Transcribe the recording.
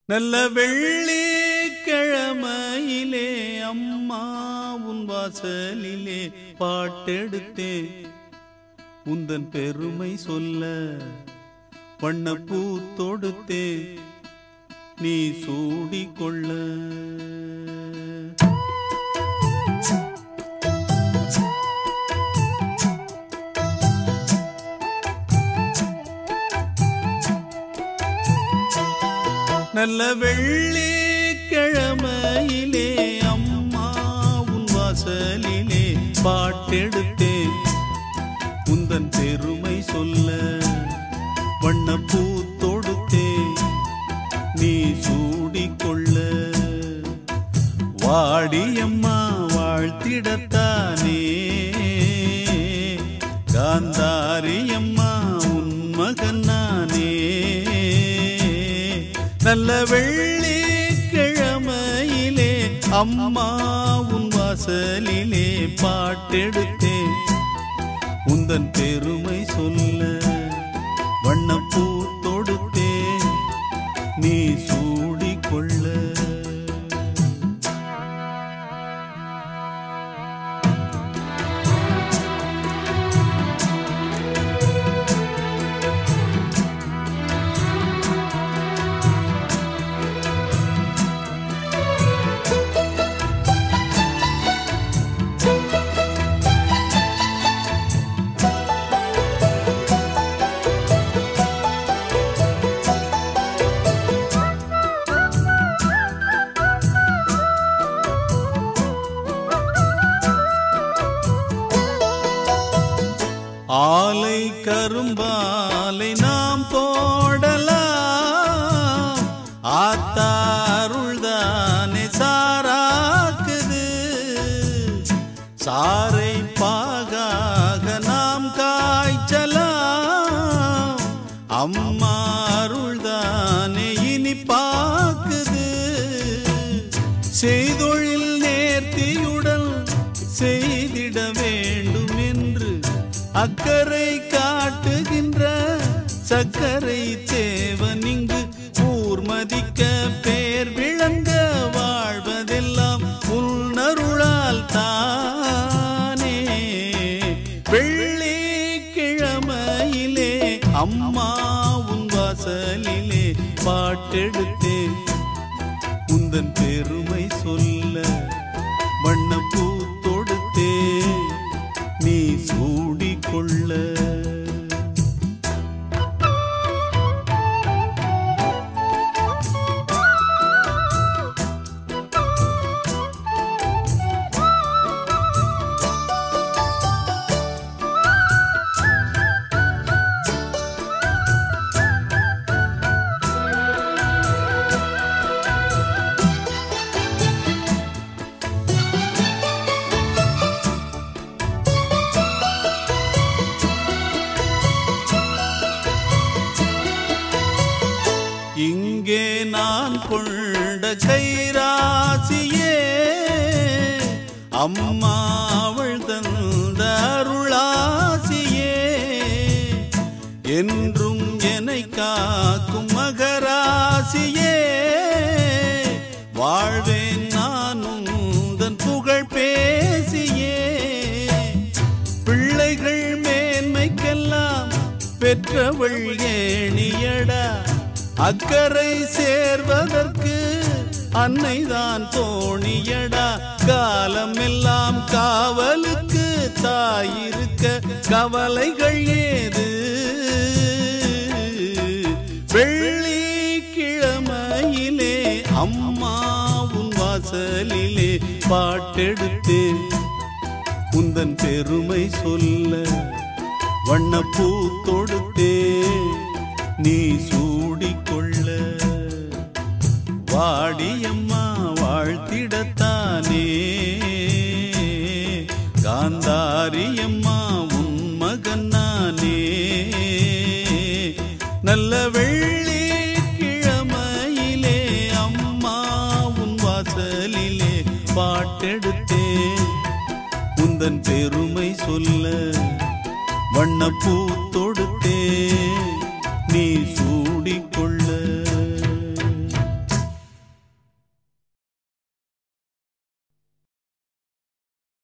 நல்ல வெள்ளிக்கிழமையிலே அம்மா உன் வாசலிலே பாட்டெடுத்தேன் உந்தன் பெருமை சொல்ல வண்ணப்பூ தொடுத்தேன் நீ சூடிக்கொள்ள நல்ல வெள்ளிக்கிழமையிலே அம்மா உன் வாசலிலே பாட்டெடுத்தேன் உந்தன் பெருமை சொல்ல வண்ணப்பூ தொடுத்தேன் நீ சூடிக்கொள்ள வாடியம்மா வாழ்த்திடத்தானே காந்தாரியம்மா உன் மகன் நானே நல்ல வெள்ளிக்கிழமையிலே அம்மா உன் வாசலிலே பாட்டெடுத்தேன் உந்தன் பெருமை சொல்ல வண்ணப்பூ தொடுத்தேன் நீ சூடிக்கொள்ள ஆலை கரும்பாலை நாம் போடலாம் ஆத்தாருள்தானே சாராக்குது சாரை பாகாக நாம் காய்ச்சலாம் அம்மா அருள்தானே இனிப்பாக்குது செய்தொழில் நேர்த்தியுடன் செய்திட வேண்டும் என்று அக்கறை காட்டுகின்ற சக்கரை தேவன் இங்கு ஊர்மதிக்க பேர் விளங்க வாழ்வதெல்லாம் உன்னருளால் தானே வெள்ளிக்கிழமையிலே அம்மா உன் வாசலிலே பாட்டெடுத்தேன் உந்தன் பெருமை சொல்ல வண்ணப்பூ தொடுத்தேன் நீ சூடிக்கொள்ள இங்கே நான் கொண்ட கைராசியே அம்மா அவள் தந்த அருளாசியே என்றும் என்னை காக்கும் மகராசியே வாழ்வேன் நானும் உந்தன் புகழ் பேசியே பிள்ளைகள் மேன்மைக்கெல்லாம் பெற்றவள் ஏணியடா அக்கறை சேர்வதற்கு அன்னைதான் தோணியடா காலம் எல்லாம் காவலுக்கு தாயிருக்க கவலைகள் ஏது வெள்ளிக்கிழமையிலே அம்மா உன் வாசலிலே பாட்டெடுத்தேன் உந்தன் பெருமை சொல்ல வண்ணப்பூ தொடுத்தேன் நீ சூடிக்கொள்ள வாடியம்மா வாழ்த்திடத்தானே காந்தாரியம்மா உன் மகன் நானே நல்ல வெள்ளிக்கிழமையிலே அம்மா உன் வாசலிலே பாட்டெடுத்தேன் உந்தன் பெருமை சொல்ல வண்ணப்பூ தொடுத்தேன் நீ